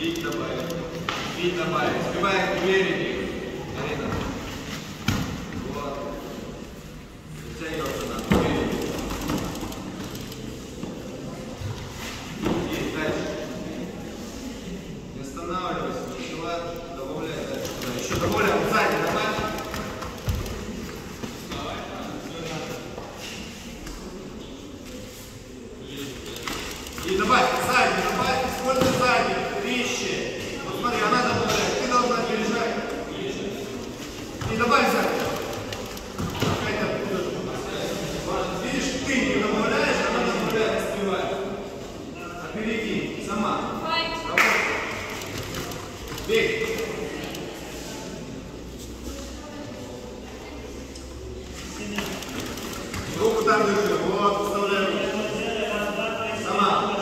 Бить добавить. Бить добавить. Сбиваем увереннее. Арина. Вот. Подтягиваться надо. Увереннее. И дальше. Не останавливайся. Начала. Добавляй дальше. Еще добавляем. Сзади добавь. И добавь сзади, добавь, используй сзади, резче. Вот смотри, она добавляет, ты должна опережать. И добавь сзади. Видишь, ты не добавляешь, она добавляет, успевает. Опереди, сама. Бей. Руку там держи, вот, вставляем. Сама.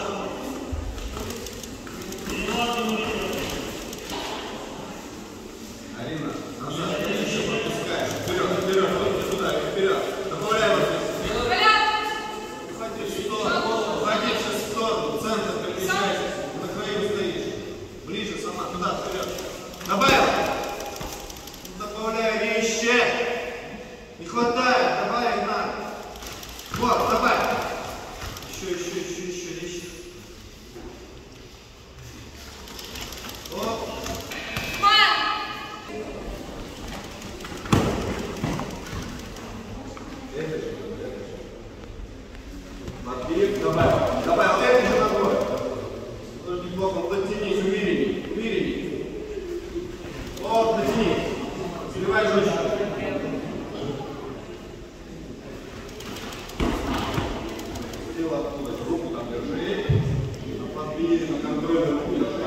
Арина, назад, еще пропускаешь. Вперед, вперед, вот сюда, вперед. Добавляй вот здесь. Уходи в сторону, уходи в сторону, центр перемещайся. На краю стоишь. Ближе сама, туда, вперед. Добавил. Добавляй резче. Не хватает, добавить надо. Вот, добавь. Еще резче. Оп. Матвеев, добавь, вот это же ногой. Тоже неплохо, подтянись, уверенней. Вот, натяни. Сливай жестче. Тело оттуда, руку там держи. Подбери на контроле руку держи.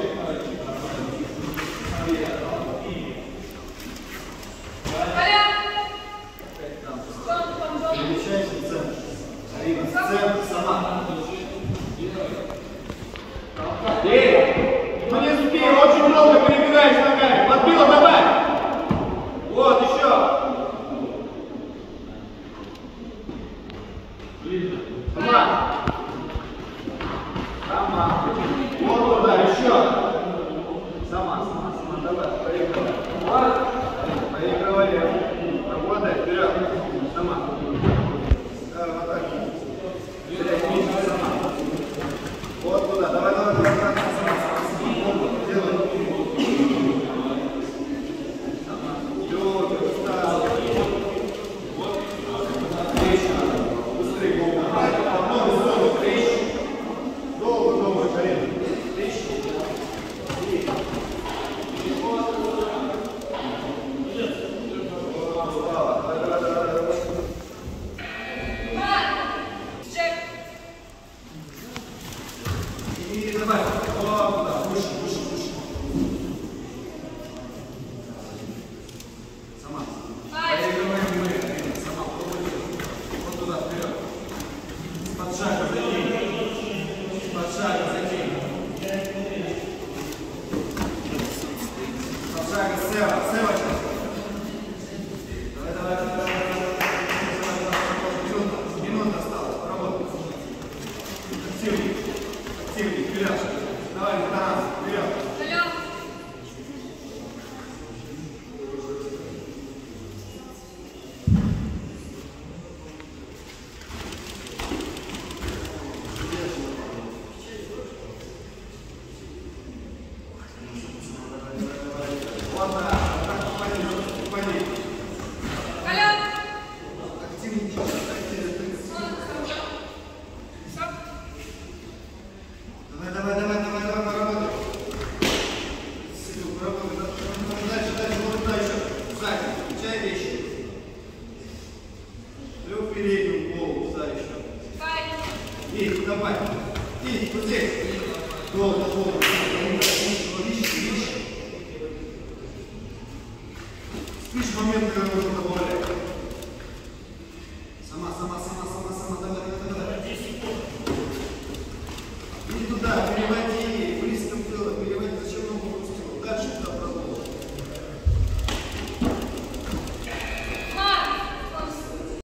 Перемещайся в центр. Арина, в центр сама. Ну не успей, очень много перебегаешь ногами. Подбила, добавь. Вот, еще. Сама. Вот туда, еще. Сама, давай, поехали. Поигрывали. Работай, вперед. Сама. Да, вот так. Сама. Вот туда, давай. Делай. Сама. Идет, встал. Вот. Резче надо. Быстрее голову. Одну зону, резче. Долго, Карина. Резче. Давай, вот туда, выше. Сама. Сама, вот туда, вперед. Под шага закинь. Под шага сева. Давай. Минута осталась, поработай. Активней, вперед. Давай, Тарас, вперед. Вот так, упади. Активней. Давай, поработай. Дальше, вот туда еще. Сзади, включай вещи. И в переднюю голову сюда еще. И добавь. И вот здесь. Долго. Видишь. Спишь момент, когда нужно добавлять. Сама.